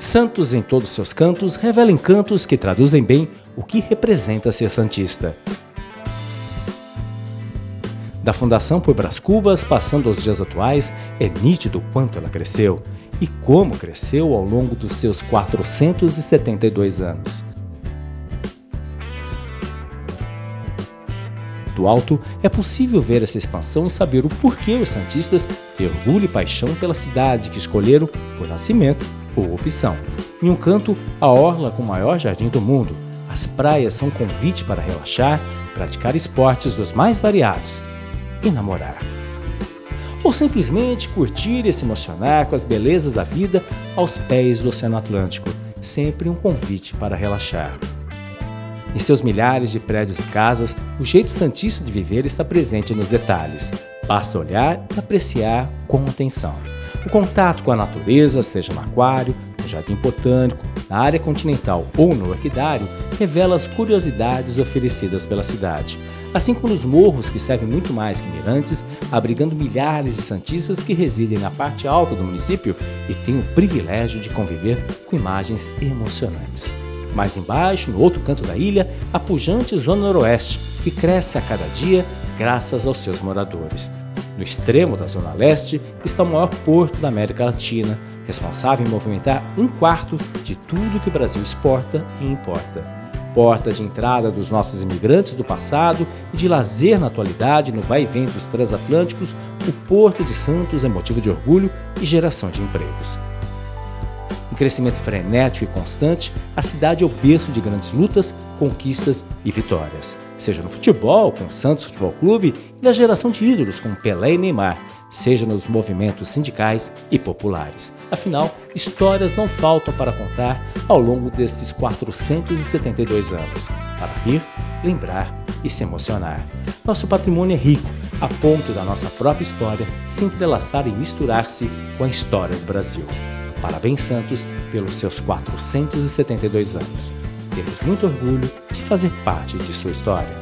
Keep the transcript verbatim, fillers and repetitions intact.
Santos em todos seus cantos revela encantos que traduzem bem o que representa ser santista. Da fundação por Brás Cubas, passando aos dias atuais, é nítido o quanto ela cresceu e como cresceu ao longo dos seus quatrocentos e setenta e dois anos. Do alto, é possível ver essa expansão e saber o porquê os santistas têm orgulho e paixão pela cidade que escolheram por nascimento ou opção. Em um canto, a orla com o maior jardim do mundo. As praias são um convite para relaxar, praticar esportes dos mais variados e namorar. Ou simplesmente curtir e se emocionar com as belezas da vida aos pés do Oceano Atlântico. Sempre um convite para relaxar. Em seus milhares de prédios e casas, o jeito santista de viver está presente nos detalhes. Basta olhar e apreciar com atenção. O contato com a natureza, seja no aquário, no jardim botânico, na área continental ou no orquidário, revela as curiosidades oferecidas pela cidade. Assim como os morros, que servem muito mais que mirantes, abrigando milhares de santistas que residem na parte alta do município e têm o privilégio de conviver com imagens emocionantes. Mais embaixo, no outro canto da ilha, a pujante Zona Noroeste, que cresce a cada dia graças aos seus moradores. No extremo da Zona Leste está o maior porto da América Latina, responsável em movimentar um quarto de tudo que o Brasil exporta e importa. Porta de entrada dos nossos imigrantes do passado e de lazer na atualidade no vai e vem dos transatlânticos, o Porto de Santos é motivo de orgulho e geração de empregos. Em crescimento frenético e constante, a cidade é o berço de grandes lutas, conquistas e vitórias. Seja no futebol, com o Santos Futebol Clube, e na geração de ídolos como Pelé e Neymar, seja nos movimentos sindicais e populares. Afinal, histórias não faltam para contar ao longo desses quatrocentos e setenta e dois anos, para rir, lembrar e se emocionar. Nosso patrimônio é rico, a ponto da nossa própria história se entrelaçar e misturar-se com a história do Brasil. Parabéns, Santos, pelos seus quatrocentos e setenta e dois anos. Temos muito orgulho de fazer parte de sua história.